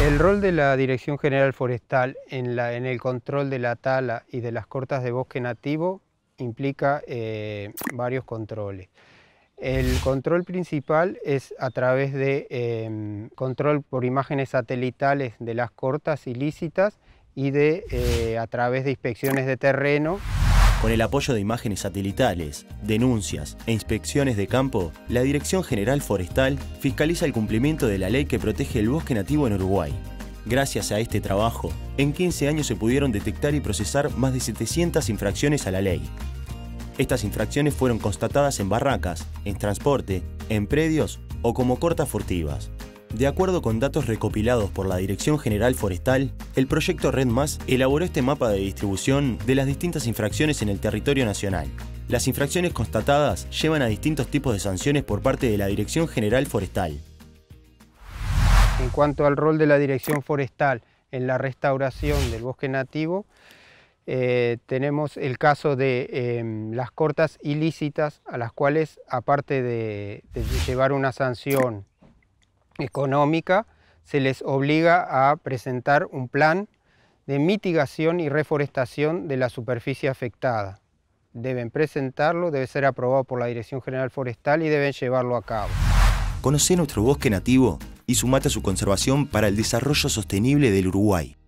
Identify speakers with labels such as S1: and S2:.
S1: El rol de la Dirección General Forestal en el control de la tala y de las cortas de bosque nativo implica varios controles. El control principal es a través de control por imágenes satelitales de las cortas ilícitas y a través de inspecciones de terreno.
S2: Con el apoyo de imágenes satelitales, denuncias e inspecciones de campo, la Dirección General Forestal fiscaliza el cumplimiento de la ley que protege el bosque nativo en Uruguay. Gracias a este trabajo, en 15 años se pudieron detectar y procesar más de 700 infracciones a la ley. Estas infracciones fueron constatadas en barracas, en transporte, en predios o como cortas furtivas. De acuerdo con datos recopilados por la Dirección General Forestal, el proyecto Red Más elaboró este mapa de distribución de las distintas infracciones en el territorio nacional. Las infracciones constatadas llevan a distintos tipos de sanciones por parte de la Dirección General Forestal.
S1: En cuanto al rol de la Dirección Forestal en la restauración del bosque nativo, tenemos el caso de las cortas ilícitas, a las cuales, aparte de llevar una sanción económica, se les obliga a presentar un plan de mitigación y reforestación de la superficie afectada. Deben presentarlo, debe ser aprobado por la Dirección General Forestal y deben llevarlo a cabo.
S2: Conocé nuestro bosque nativo y sumate a su conservación para el desarrollo sostenible del Uruguay.